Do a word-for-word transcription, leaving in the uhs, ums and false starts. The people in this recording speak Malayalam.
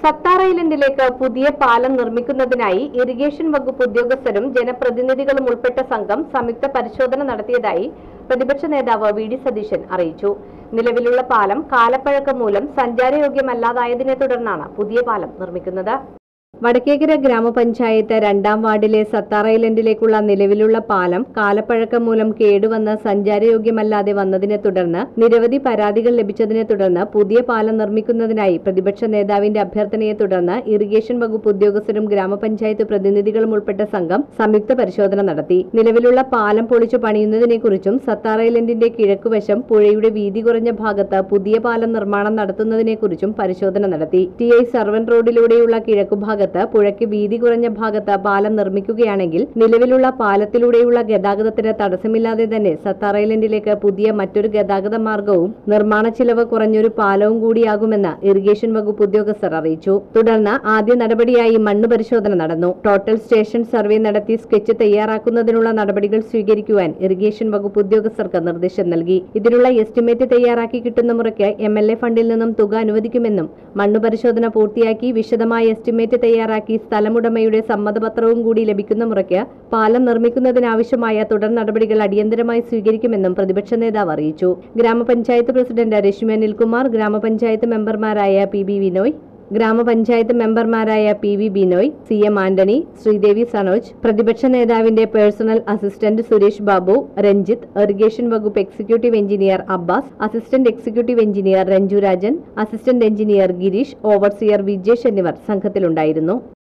സത്താർ ഐലൻഡിലേക്ക് പുതിയ പാലം നിർമ്മിക്കുന്നതിനായി ഇറിഗേഷൻ വകുപ്പ് ഉദ്യോഗസ്ഥരും ജനപ്രതിനിധികളും ഉൾപ്പെട്ട സംഘം സംയുക്ത പരിശോധന നടത്തിയതായി പ്രതിപക്ഷ നേതാവ് വി ഡി സതീശൻ അറിയിച്ചു. നിലവിലുള്ള പാലം കാലപ്പഴക്കം മൂലം സഞ്ചാരയോഗ്യമല്ലാതായതിനെ തുടർന്നാണ് പുതിയ പാലം നിർമ്മിക്കുന്നത്. വടക്കേക്കര ഗ്രാമപഞ്ചായത്ത് രണ്ടാം വാർഡിലെ സത്താർ ഐലൻഡിലേക്കുള്ള നിലവിലുള്ള പാലം കാലപ്പഴക്കം മൂലം കേടുവന്ന് സഞ്ചാരയോഗ്യമല്ലാതെ വന്നതിനെ തുടർന്ന് നിരവധി പരാതികൾ ലഭിച്ചതിനെ തുടർന്ന് പുതിയ പാലം നിർമ്മിക്കുന്നതിനായി പ്രതിപക്ഷ നേതാവിന്റെ അഭ്യർത്ഥനയെ തുടർന്ന് ഇറിഗേഷൻ വകുപ്പ് ഉദ്യോഗസ്ഥരും ഗ്രാമപഞ്ചായത്ത് പ്രതിനിധികളും ഉൾപ്പെട്ട സംഘം സംയുക്ത പരിശോധന നടത്തി. നിലവിലുള്ള പാലം പൊളിച്ചു പണിയുന്നതിനെക്കുറിച്ചും സത്താർ ഐലൻഡിന്റെ കിഴക്കുവശം പുഴയുടെ വീതി കുറഞ്ഞ ഭാഗത്ത് പുതിയ പാലം നിർമ്മാണം നടത്തുന്നതിനെക്കുറിച്ചും പരിശോധന നടത്തി. ടി ഐ സർവൻ റോഡിലൂടെയുള്ള കിഴക്കുഭാഗത്ത് പുഴയ്ക്ക് വീതി കുറഞ്ഞ ഭാഗത്ത് പാലം നിർമ്മിക്കുകയാണെങ്കിൽ നിലവിലുള്ള പാലത്തിലൂടെയുള്ള ഗതാഗതത്തിന് തടസ്സമില്ലാതെ തന്നെ സത്താർ ഐലൻഡിലേക്ക് പുതിയ മറ്റൊരു ഗതാഗത മാർഗവും നിർമ്മാണ ചിലവ് കുറഞ്ഞൊരു പാലവും കൂടിയാകുമെന്ന് ഇറിഗേഷൻ വകുപ്പ് ഉദ്യോഗസ്ഥർ അറിയിച്ചു. തുടർന്ന് ആദ്യ നടപടിയായി മണ്ണ് പരിശോധന നടന്നു. ടോട്ടൽ സ്റ്റേഷൻ സർവേ നടത്തി സ്കെച്ച് തയ്യാറാക്കുന്നതിനുള്ള നടപടികൾ സ്വീകരിക്കുവാൻ ഇറിഗേഷൻ വകുപ്പ് ഉദ്യോഗസ്ഥർക്ക് നിർദ്ദേശം നൽകി. ഇതിനുള്ള എസ്റ്റിമേറ്റ് തയ്യാറാക്കി കിട്ടുന്ന മുറയ്ക്ക് എം എൽ എ ഫണ്ടിൽ നിന്നും തുക അനുവദിക്കുമെന്നും മണ്ണ് പരിശോധന പൂർത്തിയാക്കി വിശദമായ എസ്റ്റിമേറ്റ് തയ്യാറാക്കി സ്ഥലമുടമയുടെ സമ്മതപത്രവും കൂടി ലഭിക്കുന്ന മുറയ്ക്ക് പാലം നിർമ്മിക്കുന്നതിനാവശ്യമായ തുടർ നടപടികൾ അടിയന്തരമായി സ്വീകരിക്കുമെന്നും പ്രതിപക്ഷ നേതാവ് അറിയിച്ചു. ഗ്രാമപഞ്ചായത്ത് പ്രസിഡന്റ് രശ്മി അനിൽകുമാർ, ഗ്രാമപഞ്ചായത്ത് മെമ്പർമാരായ പി ബി വിനോയ്, ഗ്രാമപഞ്ചായത്ത് മെമ്പർമാരായ P V Binoy, C M Antony, Sreedevi Sanoj, പ്രതിപക്ഷ നേതാവിന്റെ personal assistant Suresh Babu, Ranjith, irrigation വകുപ്പ് executive engineer Abbas, assistant executive engineer Ranju Rajan, assistant engineer Girish, overseer Vijesh എന്നിവർ സംഘത്തിലുണ്ടായിരുന്നു.